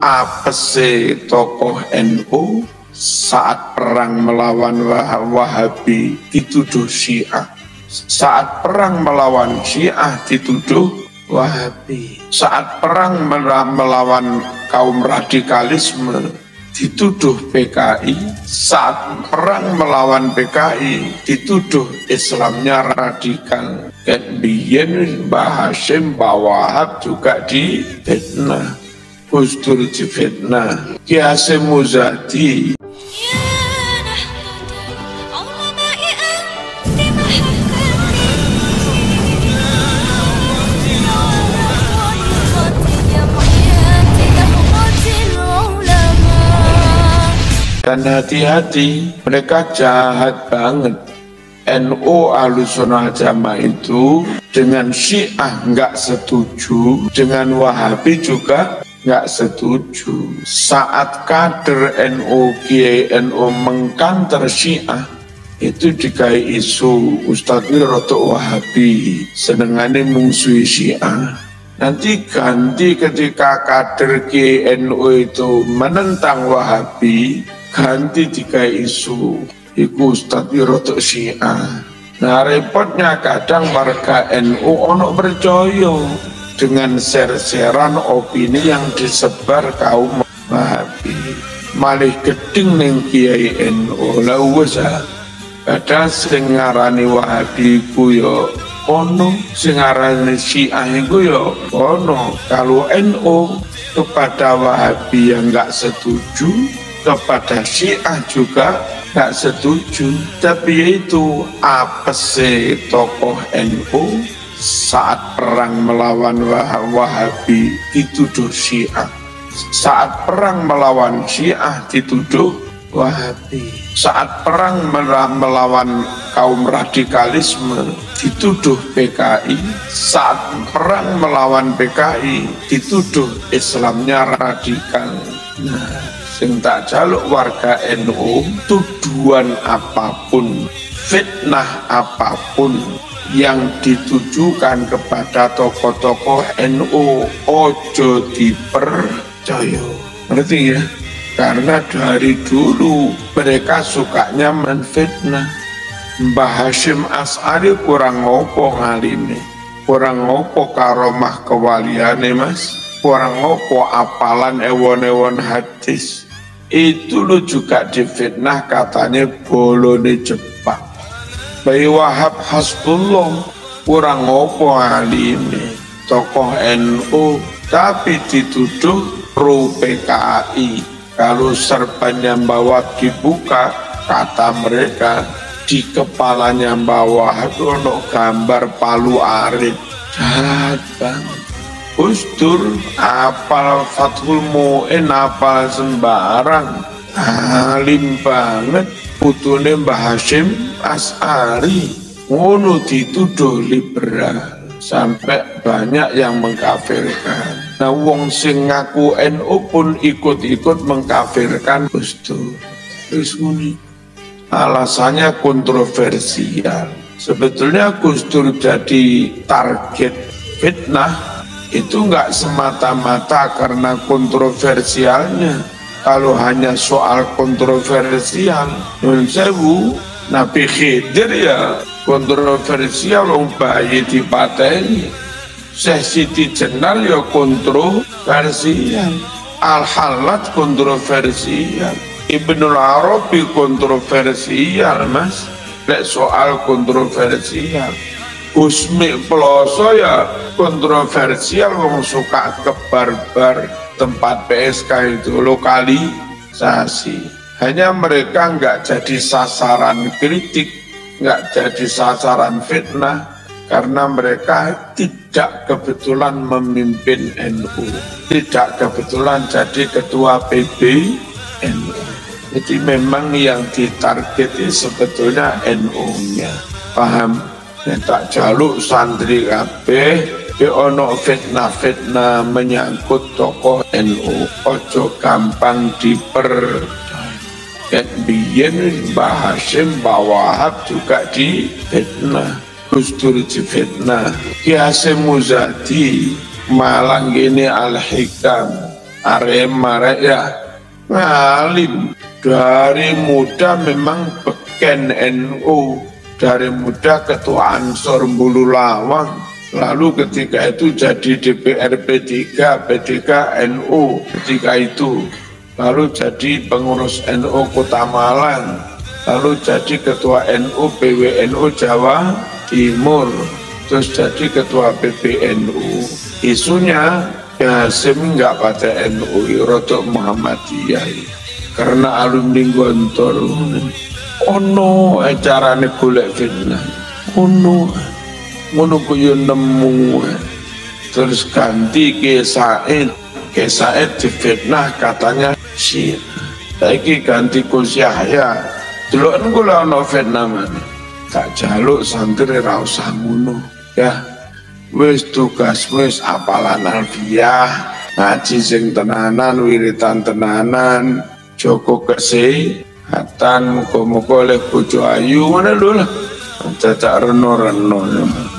apese tokoh NU saat perang melawan Wahabi dituduh Syiah, saat perang melawan Syiah dituduh Wahabi, saat perang melawan kaum radikalisme dituduh PKI, saat perang melawan PKI dituduh Islamnya radikal. Kemudian Mbah Hasyim, Mbah Wahab juga difitnah, Gus Dur difitnah, Ki Hasyim Muzadi. Dan hati-hati, mereka jahat banget. NU Ahlussunnah Jamaah itu dengan Syiah nggak setuju, dengan Wahabi juga nggak setuju. Saat kader NU, Kiai NU mengkanter Syiah, itu dikai isu Ustadz Roto Wahabi, senengane mungsuhi Syiah. Nanti ganti ketika kader Kiai NU itu menentang Wahabi, ganti dikai isu iku Ustadz Roto Syiah. Nah repotnya kadang warga NU ono percaya dengan share-sharean opini yang disebar kaum Wahabi, malih gedeng ning Kiai NU. Lah wis kadang sing ngarani Wahabi ku yo ono, sing ngarani Syiah iku yo ono. Kalau NU kepada Wahabi yang enggak setuju, kepada Syiah juga nggak setuju. Tapi itu apese tokoh NU saat perang melawan Wahabi dituduh Syiah, saat perang melawan Syiah dituduh Wahabi, saat perang melawan kaum radikalisme dituduh PKI, saat perang melawan PKI dituduh Islamnya radikal. Nah, sing tak jaluk warga NU, tuduhan apapun, fitnah apapun yang ditujukan kepada tokoh-tokoh NU ojo dipercaya. Ngerti ya? Karena dari dulu mereka sukanya menfitnah. Mbah Hasyim Asy'ari kurang ngopo ngalime, kurang ngopo karomah kewaliane mas, kurang ngopo apalan ewon-ewon hadis. Itu lo juga difitnah katanya bolone Jepang. Bayi Wahab Hasbullah kurang ngopo alime, tokoh NU tapi dituduh pro PKI. Kalau serbannya bawa dibuka, kata mereka di kepalanya bawah itu ono gambar Palu Arit. Jahat banget. Gus Dur apal Fathul Mu'in, apal sembarang, alim banget. Putune Mbah Hasyim Asy'ari ngono dituduh liberal, sampai banyak yang mengkafirkan. Nah wong sing ngaku NU pun ikut-ikut mengkafirkan Gus Dur. Terus ngene, alasannya kontroversial. Sebetulnya Gus Dur jadi target fitnah itu nggak semata-mata karena kontroversialnya. Kalau hanya soal kontroversial, Nun Sewu, Nabi Khidir ya kontroversial, wong bayi dipateni. Syekh Siti Jenar ya kontroversial, Al-Halat kontroversial, Ibnul Arabi kontroversial mas. Lek soal kontroversial, Usmi Peloso ya kontroversial, wong suka kebarbar tempat PSK itu lokalisasi. Hanya mereka nggak jadi sasaran kritik, nggak jadi sasaran fitnah, karena mereka tidak kebetulan memimpin NU, tidak kebetulan jadi ketua PBNU. Jadi memang yang ditargeti sebetulnya NU-nya, paham? Ya, tak jaluk santri kabeh ono fitnah-fitnah menyangkut tokoh NU, ojo gampang dipercaya. Dan biyen Mbah Hasyim, Mbah Wahab juga difitnah, Gus Dur difitnah, Ki Hasyim Muzadi, Malang gini Al-Hikam, Arema ya ngalim dari muda, memang beken NU, dari muda ketua Ansor Bulu Lawang, lalu ketika itu jadi DPR P3 NU ketika itu, lalu jadi pengurus NU Kota Malang, lalu jadi ketua NU PWNU Jawa Timur, terus jadi ketua PBNU. Isunya ya nggak pada NU, rotok Muhammadiyah, karena alumni Gontor. Ono carane golek fitnah, ngono kuyo nemu, terus ganti ke Said difitnah katanya Syiah, saiki ganti Gus Yahya. Delok niku lha ono fitnah mana, tak jaluk santri ra usah ngono ya. Wis tugas wis apalan alfiah, ngaji sing tenanan, wiritan tenanan, Joko kesehatan, muga-muga oleh bojo ayu, mana lho lah, cacak reno-reno.